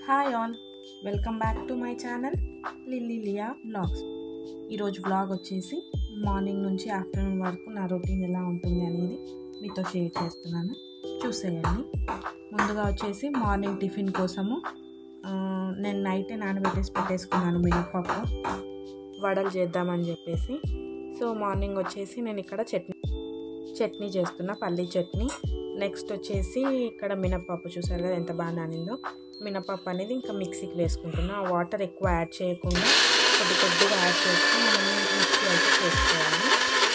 Hi all, welcome back to my channel Lilly Lia vlogs. ఈరోజు vlog వచ్చేసి morning నుంచి afternoon వరకు నా రొటీన్ ఎలా ఉంటుంది అనేది మీతో షేర్ చేస్తున్నాను, చూసేయండి. ముందుగా వచ్చేసి మార్నింగ్ టిఫిన్ కోసము నేను నైటే పెట్టేసుకున్నాను మినప్పప్పు వడలు చేద్దామని చెప్పేసి. సో మార్నింగ్ వచ్చేసి నేను ఇక్కడ చట్నీ చేస్తున్నా, పల్లీ చట్నీ. నెక్స్ట్ వచ్చేసి ఇక్కడ మినప్పప్పు చూసారు కదా ఎంత బాగా నానిందో. మినప్పప్పు అనేది ఇంకా మిక్సీకి వేసుకుంటున్నా. ఆ వాటర్ ఎక్కువ యాడ్ చేయకుండా కొద్దిగా యాడ్ చేసుకుని మనం మిక్సీ అయితే చేసుకోవాలి.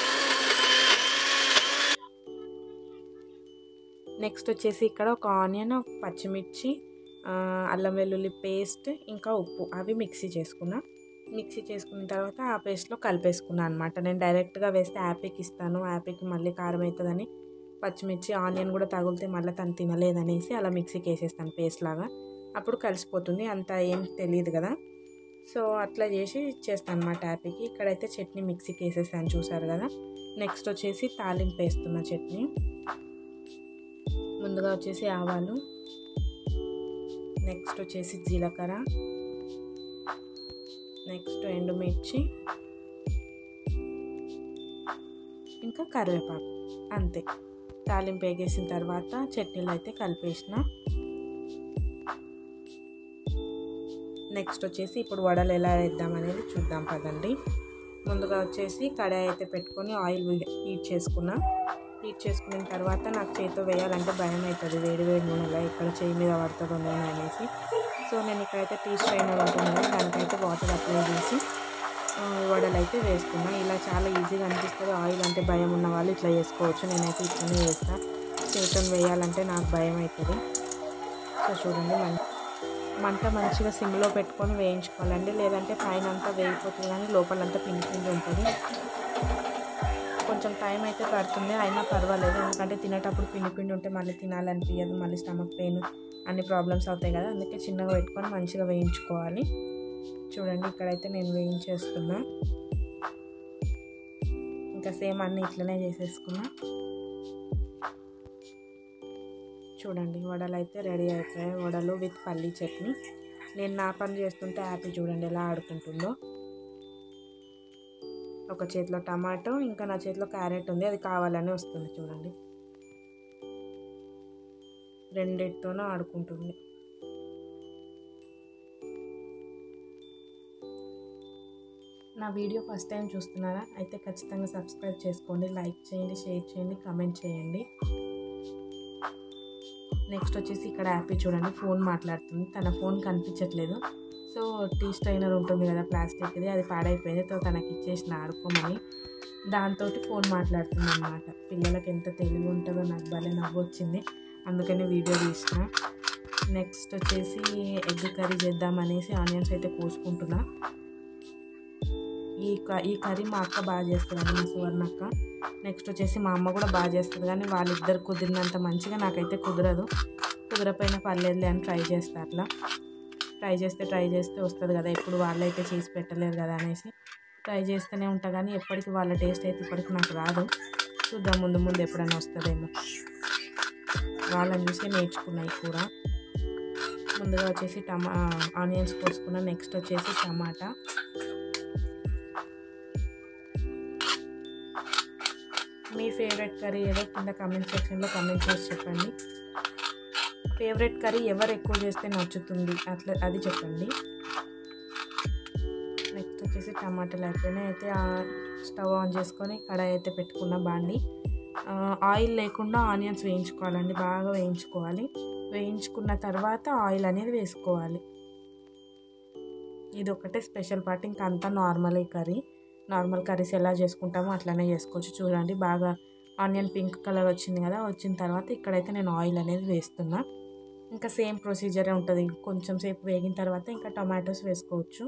నెక్స్ట్ వచ్చేసి ఇక్కడ ఒక ఆనియన్, ఒక పచ్చిమిర్చి, అల్లం వెల్లుల్లి పేస్ట్, ఇంకా ఉప్పు అవి మిక్సీ చేసుకున్న తర్వాత ఆ పేస్ట్లో కలిపేసుకున్నాను అనమాట. నేను డైరెక్ట్గా వేస్తే యాపీకి ఇస్తాను, యాపీకి మళ్ళీ కారం అవుతుందని పచ్చిమిర్చి ఆనియన్ కూడా తగిలితే మళ్ళీ తను తినలేదనేసి అలా మిక్సీకి వేసేస్తాను పేస్ట్ లాగా. అప్పుడు కలిసిపోతుంది, అంత ఏం తెలియదు కదా. సో అట్లా చేసి ఇచ్చేస్తాను అనమాట యాపీకి. ఇక్కడైతే చట్నీ మిక్సీకి వేసేసాను చూసారు కదా. నెక్స్ట్ వచ్చేసి తాలింపు వేస్తున్న చట్నీ. ముందుగా వచ్చేసి ఆవాలు, నెక్స్ట్ వచ్చేసి జీలకర్ర, నెక్స్ట్ ఎండుమిర్చి, ఇంకా కరివేపాకు, అంతే. తాలింపు వేగేసిన తర్వాత చట్నీలు అయితే కలిపేసిన. నెక్స్ట్ వచ్చేసి ఇప్పుడు వడలు ఎలా వేద్దాం అనేది చూద్దాం పదండి. ముందుగా వచ్చేసి కడాయి అయితే పెట్టుకొని ఆయిల్ హీట్ చేసుకున్న తర్వాత నాకు చేతితో వేయాలంటే భయం అవుతుంది, వేడి నూనెలో ఇక్కడ చేయి మీద పడుతుందో నూనె అనేసి. సో నేను ఇక్కడైతే టీ స్ట్రైనర్ ఉంటుంది, దానికైతే వాటర్ అప్లై చేసి వడలు అయితే వేసుకున్నా. ఇలా చాలా ఈజీగా అనిపిస్తుంది. ఆయిల్ అంటే భయం ఉన్న వాళ్ళు ఇట్లా చేసుకోవచ్చు, నేనైతే ఇట్లనే వేస్తాను. చేతితో వేయాలంటే నాకు భయం అవుతుంది. సో చూడండి, మంట మంచిగా సిమ్లో పెట్టుకొని వేయించుకోవాలండి, లేదంటే పైన అంతా వేయిపోతుంది కానీ లోపలంతా పిండి ఉంటుంది. కొంచెం టైం అయితే పడుతుంది, అయినా పర్వాలేదు, ఎందుకంటే తినేటప్పుడు పిండి ఉంటే మళ్ళీ తినాలనిపించదు, మళ్ళీ స్టమక్ పెయిన్ అన్ని ప్రాబ్లమ్స్ అవుతాయి కదా. అందుకే చిన్నగా పెట్టుకొని మంచిగా వేయించుకోవాలి. చూడండి ఇక్కడైతే నేను వేయించేస్తున్నా. ఇంకా సేమ్ అన్నీ ఇట్లనే చేసేసుకున్నా. చూడండి వడలు అయితే రెడీ అయిపోయాయి, వడలు విత్ పల్లీ చట్నీ. నేను నా పని చేస్తుంటే యాపీ చూడండి ఎలా ఆడుకుంటుందో. ఒక చేతిలో టమాటో, ఇంకా నా చేతిలో క్యారెట్ ఉంది, అది కావాలని వస్తుంది చూడండి. రెండిటితోనూ ఆడుకుంటుంది. నా వీడియో ఫస్ట్ టైం చూస్తున్నారా అయితే ఖచ్చితంగా సబ్స్క్రైబ్ చేసుకోండి, లైక్ చేయండి, షేర్ చేయండి, కామెంట్ చేయండి. నెక్స్ట్ వచ్చేసి ఇక్కడ యాపీ చూడండి ఫోన్ మాట్లాడుతుంది, తన ఫోన్ కనిపించట్లేదు. సో టీ స్ట్రైనర్ ఉంటుంది కదా ప్లాస్టిక్ది, అది పాడైపోయింది. సో తనకి ఇచ్చేసిన ఆడుకోమని, దాంతో ఫోన్ మాట్లాడుతుంది అన్నమాట. పిల్లలకి ఎంత తెలివి ఉంటుందో నాకు భలే నవ్వు వచ్చింది, అందుకని వీడియో తీసిన. నెక్స్ట్ వచ్చేసి ఎగ్ కర్రీ చేద్దామనేసి ఆనియన్స్ అయితే కోసుకుంటున్నా. ఈ కర్రీ మా అక్క బాగా చేస్తుందండి, మా సువర్ణ అక్క. నెక్స్ట్ వచ్చేసి మా అమ్మ కూడా బాగా చేస్తుంది, కానీ వాళ్ళిద్దరు కుదిరినంత మంచిగా నాకైతే కుదరపోయినా పర్లేదులే అని ట్రై చేస్తా. అట్లా ట్రై చేస్తే వస్తుంది కదా, ఎప్పుడు వాళ్ళైతే చేసి పెట్టలేరు కదా అనేసి ట్రై చేస్తూనే ఉంటా. కానీ ఎప్పటికీ వాళ్ళ టేస్ట్ అయితే ఇప్పటికి నాకు రాదు. చూద్దాం ముందు ఎప్పుడైనా వస్తుందేమో, వాళ్ళని చూసి నేర్చుకున్నాయి కూర. ముందుగా వచ్చేసి ఆనియన్స్ కోసుకున్నా. నెక్స్ట్ వచ్చేసి టమాటా. మీ ఫేవరెట్ కర్రీ ఏదో కింద కామెంట్ సెక్షన్లో కామెంట్ చేసి చెప్పండి. ఫేవరెట్ కర్రీ ఎవరు ఎక్కువ చేస్తే నచ్చుతుంది అది చెప్పండి. నెక్స్ట్ వచ్చేసి టమాటాలు అయిపోయినాయి. అయితే స్టవ్ ఆన్ చేసుకొని కడాయి అయితే పెట్టుకున్న బాండి. ఆయిల్ లేకుండా ఆనియన్స్ వేయించుకోవాలండి, బాగా వేయించుకోవాలి. వేయించుకున్న తర్వాత ఆయిల్ అనేది వేసుకోవాలి. ఇది ఒకటే స్పెషల్ పార్ట్, ఇంకా అంతా నార్మల్. ఈ నార్మల్ కర్రీస్ ఎలా చేసుకుంటామో అట్లనే చేసుకోవచ్చు. చూడండి బాగా ఆనియన్ పింక్ కలర్ వచ్చింది కదా, వచ్చిన తర్వాత ఇక్కడైతే నేను ఆయిల్ అనేది వేస్తున్నా. ఇంకా సేమ్ ప్రొసీజరే ఉంటుంది. కొంచెం సేపు వేగిన తర్వాత ఇంకా టొమాటోస్ వేసుకోవచ్చు.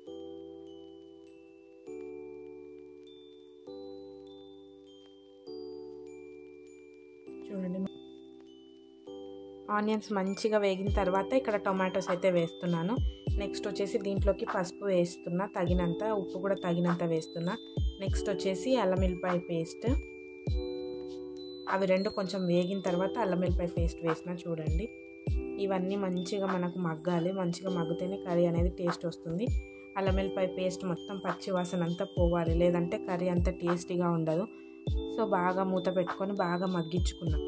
చూడండి ఆనియన్స్ మంచిగా వేగిన తర్వాత ఇక్కడ టొమాటోస్ అయితే వేస్తున్నాను. నెక్స్ట్ వచ్చేసి దీంట్లోకి పసుపు వేస్తున్నా తగినంత, ఉప్పు కూడా తగినంత వేస్తున్నా. నెక్స్ట్ వచ్చేసి అల్లం వెల్లిపాయ పేస్ట్, అవి రెండు కొంచెం వేగిన తర్వాత అల్లం వెల్లిపాయ పేస్ట్ వేసిన. చూడండి ఇవన్నీ మంచిగా మనకు మగ్గాలి. మంచిగా మగ్గితేనే కర్రీ అనేది టేస్ట్ వస్తుంది. అల్లం వెల్లిపాయ పేస్ట్ మొత్తం పచ్చి వాసన అంతా పోవాలి, లేదంటే కర్రీ అంత టేస్టీగా ఉండదు. సో బాగా మూత పెట్టుకొని బాగా మగ్గించుకున్నా.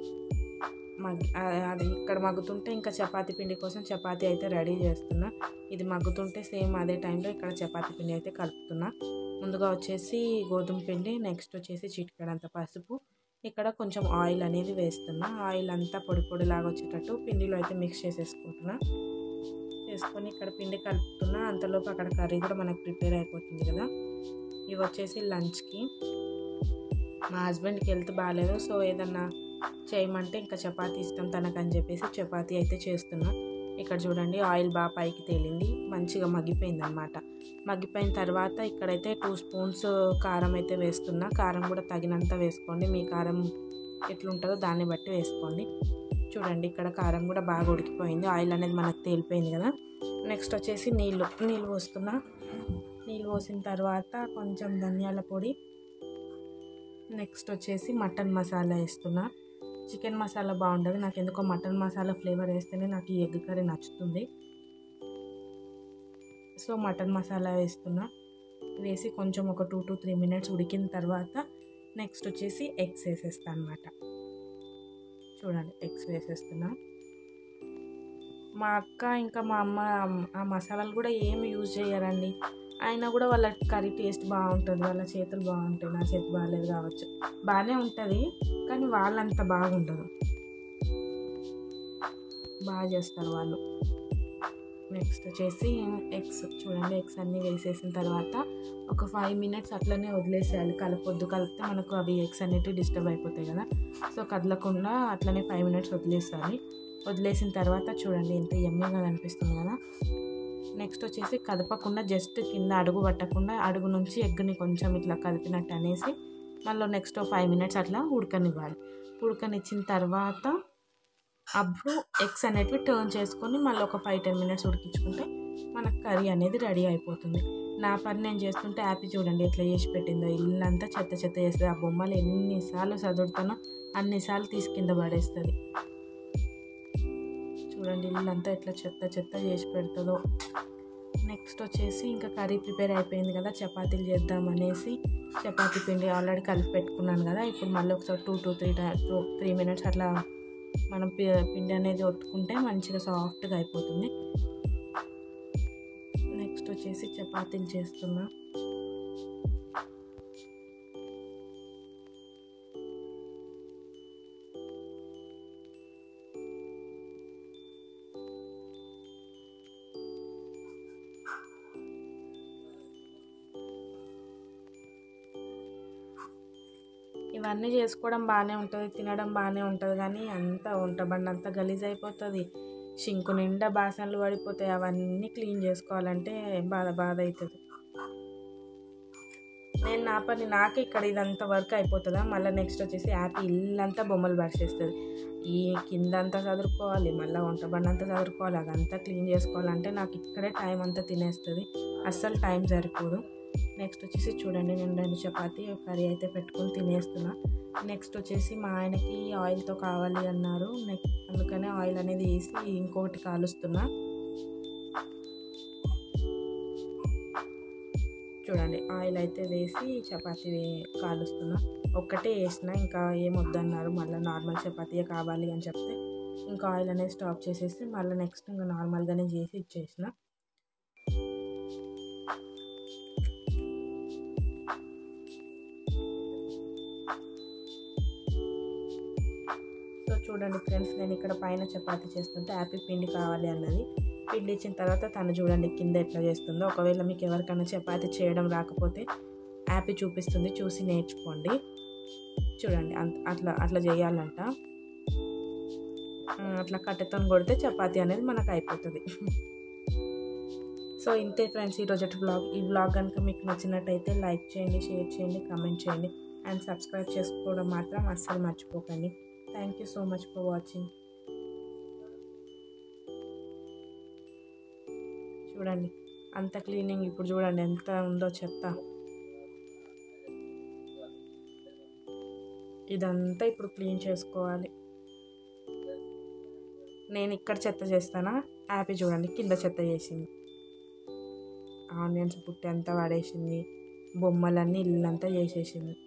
అది ఇక్కడ మగ్గుతుంటే ఇంకా చపాతీ పిండి కోసం చపాతీ అయితే రెడీ చేస్తున్నా. ఇది మగ్గుతుంటే సేమ్ అదే టైంలో ఇక్కడ చపాతీ పిండి అయితే కలుపుతున్నా. ముందుగా వచ్చేసి గోధుమ పిండి, నెక్స్ట్ వచ్చేసి చిటికెడంత పసుపు, ఇక్కడ కొంచెం ఆయిల్ అనేది వేస్తున్నా. ఆయిల్ అంతా పొడి పొడిలాగా వచ్చేటట్టు పిండిలో అయితే మిక్స్ చేసేసుకుంటున్నా. చేసుకొని ఇక్కడ పిండి కలుపుతున్నా. అంతలోపు అక్కడ కర్రీ కూడా మనకు ప్రిపేర్ అయిపోతుంది కదా. ఇవి వచ్చేసి లంచ్కి. మా హస్బెండ్కి హెల్త్ బాగాలేదు, సో ఏదన్నా చేయమంటే ఇంకా చపాతీ ఇష్టం తనకని చెప్పేసి చపాతీ అయితే చేస్తున్నా. ఇక్కడ చూడండి ఆయిల్ బాగా పైకి తేలింది, మంచిగా మగ్గిపోయింది అనమాట. మగ్గిపోయిన తర్వాత ఇక్కడైతే 2 స్పూన్స్ కారం అయితే వేస్తున్నా. కారం కూడా తగినంత వేసుకోండి, మీ కారం ఎట్లుంటుందో దాన్ని బట్టి వేసుకోండి. చూడండి ఇక్కడ కారం కూడా బాగా ఉడికిపోయింది, ఆయిల్ అనేది మనకు తేలిపోయింది కదా. నెక్స్ట్ వచ్చేసి నీళ్ళు పోస్తున్నా. నీళ్ళు పోసిన తర్వాత కొంచెం ధనియాల పొడి, నెక్స్ట్ వచ్చేసి మటన్ మసాలా వేస్తున్నా. చికెన్ మసాలా బాగుంటుంది, నాకు ఎందుకో మటన్ మసాలా ఫ్లేవర్ వేస్తేనే నాకు ఈ ఎగ్ కర్రీ నచ్చుతుంది. సో మటన్ మసాలా వేస్తున్నా. వేసి కొంచెం ఒక 2 to 3 minutes ఉడికిన తర్వాత నెక్స్ట్ వచ్చేసి ఎగ్స్ వేసేస్తాను అనమాట. చూడండి ఎగ్స్ వేసేస్తున్నా. మా అక్క ఇంకా మా అమ్మ ఆ మసాలాలు కూడా ఏమి యూజ్ చేయరండి. అయినా కూడా వాళ్ళ కర్రీ టేస్ట్ బాగుంటుంది, వాళ్ళ చేతులు బాగుంటాయి. నా చేతి బాగాలేదు కావచ్చు, బాగానే ఉంటుంది కానీ వాళ్ళంత బాగుండదు, బాగా చేస్తారు వాళ్ళు. నెక్స్ట్ వచ్చేసి ఎగ్స్. చూడండి ఎగ్స్ అన్నీ వేసేసిన తర్వాత ఒక 5 minutes అట్లనే వదిలేసేయాలి. కలిపితే మనకు అవి ఎగ్స్ అనేటివి డిస్టర్బ్ అయిపోతాయి కదా. సో కదలకుండా అట్లనే 5 minutes వదిలేసాలి. వదిలేసిన తర్వాత చూడండి ఎంత యమ్మీగా కనిపిస్తుంది కదా. నెక్స్ట్ వచ్చేసి కదపకుండా జస్ట్ కింద అడుగు పట్టకుండా అడుగు నుంచి ఎగ్ని కొంచెం ఇట్లా కలిపినట్టు అనేసి మళ్ళీ నెక్స్ట్ 5 minutes అట్లా ఉడకనివ్వాలి. ఉడకనిచ్చిన తర్వాత అప్పుడు ఎగ్స్ అనేటివి టర్న్ చేసుకొని మళ్ళీ ఒక 5-10 minutes ఉడికించుకుంటే మనకు కర్రీ అనేది రెడీ అయిపోతుంది. నా పని నేను చేస్తుంటే హ్యాపీ చూడండి ఎట్లా చేసి పెట్టిందో. ఇల్లంతా చెత్త చెత్త చేస్తుంది. ఆ బొమ్మలు ఎన్నిసార్లు చదువుతానో అన్నిసార్లు తీసి కింద పడేస్తుంది. చూడండి ఇల్లంతా ఎట్లా చెత్త చెత్త చేసి పెడుతుందో. నెక్స్ట్ వచ్చేసి ఇంకా కర్రీ ప్రిపేర్ అయిపోయింది కదా, చపాతీలు చేద్దాం అనేసి చపాతీ పిండి ఆల్రెడీ కలిపి పెట్టుకున్నాను కదా. ఇప్పుడు మళ్ళీ ఒకసారి 2 to 3 minutes అట్లా మనం పిండి అనేది ఒత్తుకుంటే మంచిగా సాఫ్ట్గా అయిపోతుంది. నెక్స్ట్ వచ్చేసి చపాతీలు చేస్తున్నా. ఇవన్నీ చేసుకోవడం బాగానే ఉంటుంది, తినడం బాగానే ఉంటుంది, కానీ అంతా వంట బండి అంతా గలీజ్ అయిపోతుంది. షింకు నిండా బాసనలు పడిపోతాయి. అవన్నీ క్లీన్ చేసుకోవాలంటే బాధ అవుతుంది. నేను నా పని నాకే ఇక్కడ ఇదంతా వర్క్ అయిపోతుందా. మళ్ళీ నెక్స్ట్ వచ్చేసి హ్యాపీ ఇల్లంతా బొమ్మలు పడిచేస్తుంది. ఈ కిందంతా చదువుకోవాలి, మళ్ళీ వంట బండి అంతా చదువుకోవాలి, అదంతా క్లీన్ చేసుకోవాలంటే నాకు ఇక్కడే టైం అంతా తినేస్తుంది, అస్సలు టైం సరిపోదు. నెక్స్ట్ వచ్చేసి చూడండి నేను 2 చపాతీ కర్రీ అయితే పెట్టుకొని తినేస్తున్నా. నెక్స్ట్ వచ్చేసి మా ఆయనకి ఆయిల్తో కావాలి అన్నారు, అందుకనే ఆయిల్ అనేది వేసి ఇంకొకటి కాలుస్తున్నా. చూడండి ఆయిల్ అయితే వేసి చపాతీ కాలుస్తున్నా. ఒక్కటే వేసిన, ఇంకా ఏమొద్దన్నారు. మళ్ళీ నార్మల్ చపాతీయే కావాలి అని చెప్తే ఇంకా ఆయిల్ అనేది స్టాప్ చేసేసి మళ్ళీ నెక్స్ట్ ఇంకా నార్మల్గానే చేసి ఇచ్చేసిన. సో చూడండి ఫ్రెండ్స్, నేను ఇక్కడ పైన చపాతీ చేస్తుంటే హ్యాపీ పిండి కావాలి అన్నది. పిండి ఇచ్చిన తర్వాత తను చూడండి కింద ఎట్లా చేస్తుందో. ఒకవేళ మీకు ఎవరికైనా చపాతీ చేయడం రాకపోతే హ్యాపీ చూపిస్తుంది, చూసి నేర్చుకోండి. చూడండి అట్లా చేయాలంట. అట్లా కట్టెతో కొడితే చపాతీ అనేది మనకు అయిపోతుంది. సో ఇంతే ఫ్రెండ్స్ ఈరోజు వ్లాగ్. ఈ వ్లాగ్ కనుక మీకు నచ్చినట్టయితే లైక్ చేయండి, షేర్ చేయండి, కామెంట్ చేయండి అండ్ సబ్స్క్రైబ్ చేసుకోవడం మాత్రం అస్సలు మర్చిపోకండి. Thank you so much for watching. చూడండి అంత క్లీనింగ్, ఇప్పుడు చూడండి ఎంత ఉందో చెత్త. ఇదంతా ఇప్పుడు క్లీన్ చేసుకోవాలి. నేను ఇక్కడ చెత్త చేస్తానా, హ్యాపీ చూడండి కింద చెత్త చేసింది. ఆనియన్స్ పుట్టి అంతా పడేసింది, బొమ్మలన్నీ ఇల్లంతా చేసేసింది.